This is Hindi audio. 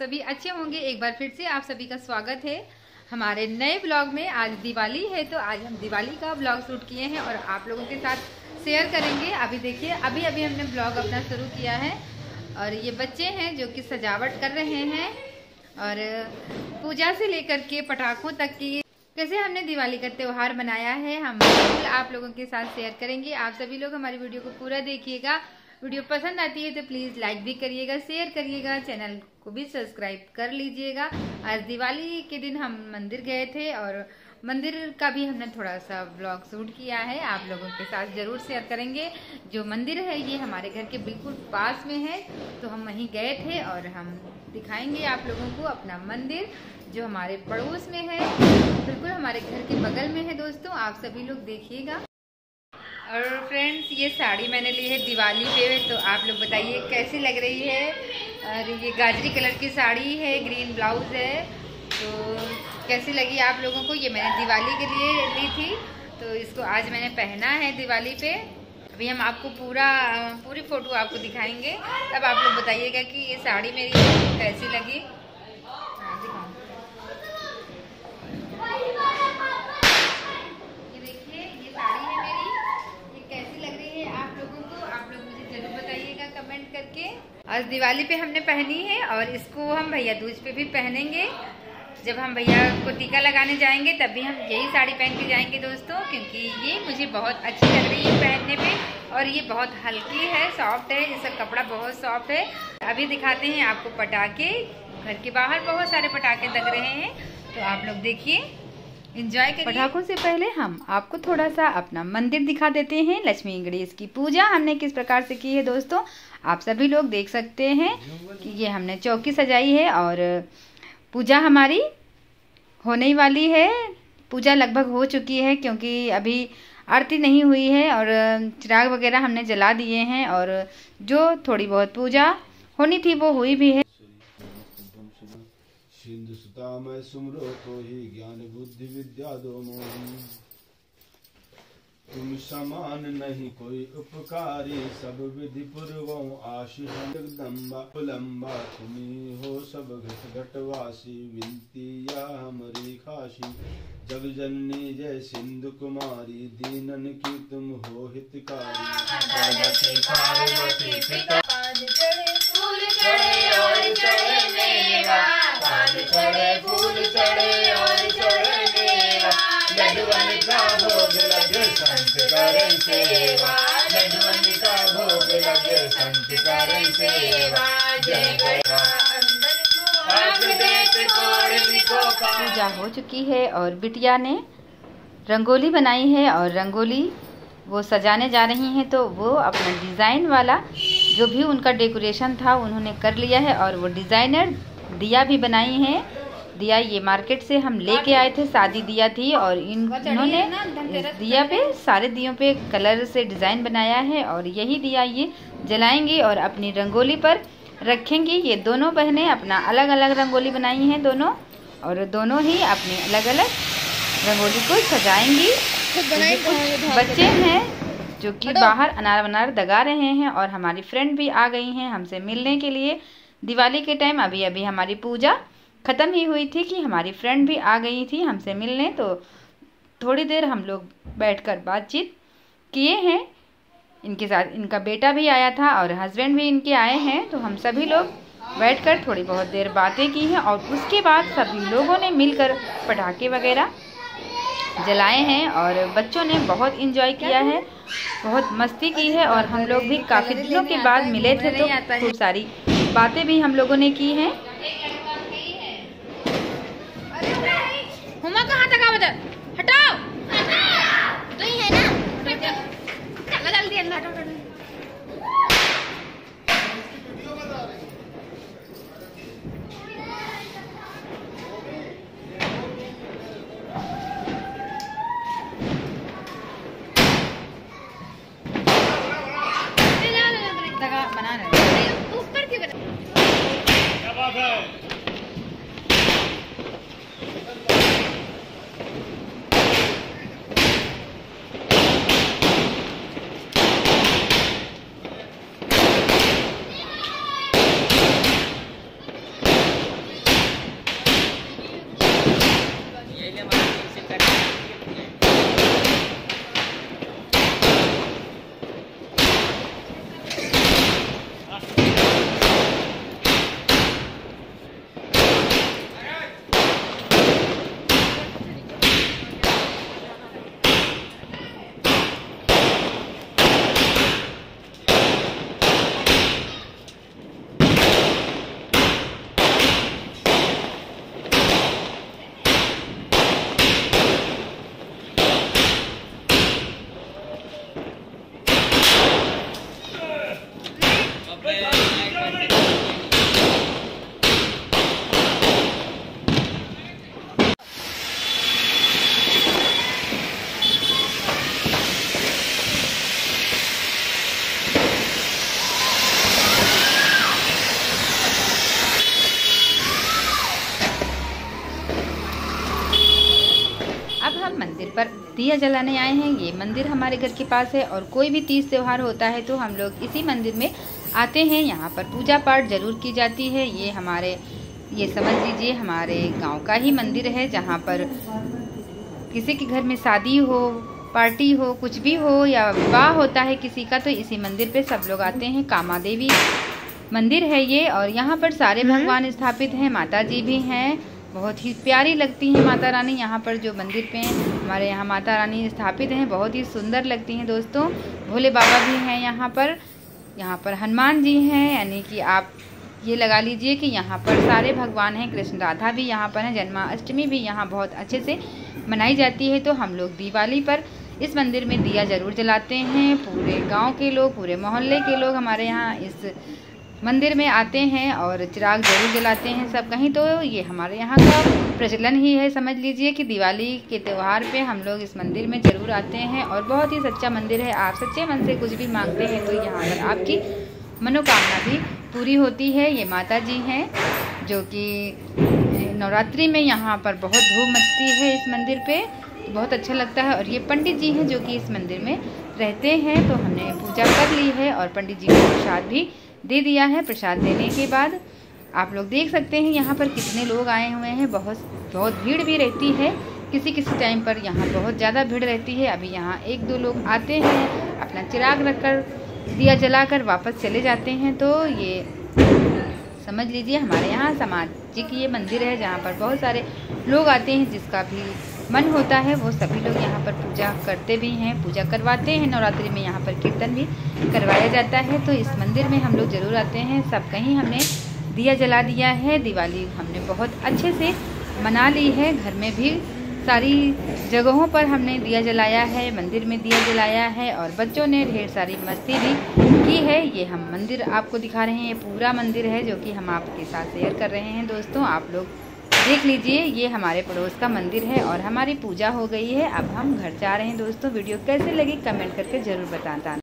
सभी अच्छे होंगे। एक बार फिर से आप सभी का स्वागत है हमारे नए ब्लॉग में। आज दिवाली है तो आज हम दिवाली का ब्लॉग शूट किए हैं और आप लोगों के साथ शेयर करेंगे। अभी देखिए अभी हमने ब्लॉग अपना शुरू किया है और ये बच्चे हैं जो कि सजावट कर रहे हैं और पूजा से लेकर के पटाखों तक की कैसे हमने दिवाली का त्यौहार मनाया है हम बिल्कुल आप लोगों के साथ शेयर करेंगे। आप सभी लोग हमारी वीडियो को पूरा देखिएगा। वीडियो पसंद आती है तो प्लीज़ लाइक भी करिएगा, शेयर करिएगा, चैनल को भी सब्सक्राइब कर लीजिएगा। आज दिवाली के दिन हम मंदिर गए थे और मंदिर का भी हमने थोड़ा सा ब्लॉग शूट किया है, आप लोगों के साथ ज़रूर शेयर करेंगे। जो मंदिर है ये हमारे घर के बिल्कुल पास में है तो हम वहीं गए थे और हम दिखाएंगे आप लोगों को अपना मंदिर जो हमारे पड़ोस में है, बिल्कुल हमारे घर के बगल में है। दोस्तों आप सभी लोग देखिएगा। और फ्रेंड्स ये साड़ी मैंने ली है दिवाली पे, तो आप लोग बताइए कैसी लग रही है। और ये गाजरी कलर की साड़ी है, ग्रीन ब्लाउज है, तो कैसी लगी आप लोगों को। ये मैंने दिवाली के लिए ली थी तो इसको आज मैंने पहना है दिवाली पे। अभी हम आपको पूरी फ़ोटो आपको दिखाएंगे, तब आप लोग बताइएगा कि ये साड़ी मेरी कैसी लगी। करके आज दिवाली पे हमने पहनी है और इसको हम भैया दूज पे भी पहनेंगे। जब हम भैया को टीका लगाने जाएंगे तब भी हम यही साड़ी पहन के जाएंगे दोस्तों, क्योंकि ये मुझे बहुत अच्छी लग रही है पहनने पे और ये बहुत हल्की है, सॉफ्ट है, इसका कपड़ा बहुत सॉफ्ट है। अभी दिखाते हैं आपको पटाखे। घर के बाहर बहुत सारे पटाखे लग रहे हैं तो आप लोग देखिए, एंजॉय करिए। पटाखों से पहले हम आपको थोड़ा सा अपना मंदिर दिखा देते हैं। लक्ष्मी गणेश की पूजा हमने किस प्रकार से की है दोस्तों, आप सभी लोग देख सकते हैं कि ये हमने चौकी सजाई है और पूजा हमारी होने वाली है। पूजा लगभग हो चुकी है क्योंकि अभी आरती नहीं हुई है और चिराग वगैरह हमने जला दिए हैं और जो थोड़ी बहुत पूजा होनी थी वो हुई भी है। सिंधु सुता मैं सुमरो तो ही ज्ञान बुद्धि विद्या दो मोही। तुम समान नहीं कोई उपकारी, सब विधि पूर्वों आशीष जगदम्बा लंबा तुम्ही हो सब घट घटवासी। विनती या हमारी खासी जग जननी जय सिंधु कुमारी, दीनन की तुम हो हितकारी। चढ़े फूल चढ़े और चढ़े मेवा, लड्डुअन का भोग लगे संत करे सेवा, लड्डुअन का भोग लगे संत करे सेवा। जय पूजा हो चुकी है और बिटिया ने रंगोली बनाई है और रंगोली वो सजाने जा रही हैं तो वो अपना डिज़ाइन वाला जो भी उनका डेकोरेशन था उन्होंने कर लिया है और वो डिज़ाइनर दिया भी बनाई हैं। दिया ये मार्केट से हम लेके आए थे, शादी दिया थी और इन्होंने इस दिया पे सारे दियों पे कलर से डिज़ाइन बनाया है और यही दिया ये जलाएंगे और अपनी रंगोली पर रखेंगी। ये दोनों बहनें अपना अलग अलग रंगोली बनाई हैं दोनों, और दोनों ही अपनी अलग अलग रंगोली को सजाएंगी। बच्चे हैं जो कि बाहर अनार वनार दगा रहे हैं और हमारी फ्रेंड भी आ गई हैं हमसे मिलने के लिए। दिवाली के टाइम अभी हमारी पूजा ख़त्म ही हुई थी कि हमारी फ्रेंड भी आ गई थी हमसे मिलने, तो थोड़ी देर हम लोग बैठकर बातचीत किए हैं। इनके साथ इनका बेटा भी आया था और हस्बैंड भी इनके आए हैं, तो हम सभी लोग बैठकर थोड़ी बहुत देर बातें की हैं और उसके बाद सभी लोगों ने मिलकर पटाखे वगैरह जलाए हैं और बच्चों ने बहुत इंजॉय किया है, बहुत मस्ती की है और हम लोग भी काफ़ी दिनों के बाद मिले थे तो खूब सारी बातें भी हम लोगों ने की हैं। हुमा कहाँ तक आ हटाओ तो ही है ना, चलो जल्दी हटाओ। ऊपर की क्या बात है। दिया जलाने आए हैं। ये मंदिर हमारे घर के पास है और कोई भी तीज त्यौहार होता है तो हम लोग इसी मंदिर में आते हैं। यहाँ पर पूजा पाठ जरूर की जाती है। ये समझ लीजिए हमारे गांव का ही मंदिर है, जहाँ पर किसी के घर में शादी हो, पार्टी हो, कुछ भी हो या विवाह होता है किसी का, तो इसी मंदिर पे सब लोग आते हैं। कामा देवी मंदिर है ये, और यहाँ पर सारे भगवान स्थापित हैं। माता जी भी हैं, बहुत ही प्यारी लगती हैं माता रानी। यहाँ पर जो मंदिर पे हमारे यहाँ माता रानी स्थापित हैं, बहुत ही सुंदर लगती हैं दोस्तों। भोले बाबा भी हैं यहाँ पर हनुमान जी हैं, यानी कि आप ये लगा लीजिए कि यहाँ पर सारे भगवान हैं। कृष्ण राधा भी यहाँ पर हैं। जन्माष्टमी भी यहाँ बहुत अच्छे से मनाई जाती है। तो हम लोग दिवाली पर इस मंदिर में दिया जरूर जलाते हैं। पूरे गांव के लोग, पूरे मोहल्ले के लोग हमारे यहाँ इस मंदिर में आते हैं और चिराग जरूर जलाते हैं सब कहीं। तो ये हमारे यहाँ का प्रचलन ही है। समझ लीजिए कि दिवाली के त्यौहार पे हम लोग इस मंदिर में ज़रूर आते हैं और बहुत ही सच्चा मंदिर है। आप सच्चे मन से कुछ भी मांगते हैं तो यहाँ पर आपकी मनोकामना भी पूरी होती है। ये माता जी हैं जो कि नवरात्रि में यहाँ पर बहुत धूम मचती है इस मंदिर पे, बहुत अच्छा लगता है। और ये पंडित जी हैं जो कि इस मंदिर में रहते हैं। तो हमने पूजा कर ली है और पंडित जी को प्रसाद भी दे दिया है। प्रसाद देने के बाद आप लोग देख सकते हैं यहाँ पर कितने लोग आए हुए हैं। बहुत भीड़ भी रहती है। किसी टाइम पर यहाँ बहुत ज़्यादा भीड़ रहती है। अभी यहाँ 1-2 लोग आते हैं, अपना चिराग रखकर दिया जलाकर वापस चले जाते हैं। तो ये समझ लीजिए हमारे यहाँ सामाजिक ये मंदिर है, जहाँ पर बहुत सारे लोग आते हैं। जिसका भी मन होता है वो सभी लोग यहाँ पर पूजा करते भी हैं, पूजा करवाते हैं। नवरात्रि में यहाँ पर कीर्तन भी करवाया जाता है। तो इस मंदिर में हम लोग ज़रूर आते हैं। सब कहीं हमने दिया जला दिया है। दिवाली हमने बहुत अच्छे से मना ली है। घर में भी सारी जगहों पर हमने दिया जलाया है, मंदिर में दिया जलाया है और बच्चों ने ढेर सारी मस्ती भी की है। ये हम मंदिर आपको दिखा रहे हैं। ये पूरा मंदिर है जो कि हम आपके साथ शेयर कर रहे हैं दोस्तों। आप लोग देख लीजिए, ये हमारे पड़ोस का मंदिर है और हमारी पूजा हो गई है। अब हम घर जा रहे हैं दोस्तों। वीडियो कैसे लगी कमेंट करके ज़रूर बताना।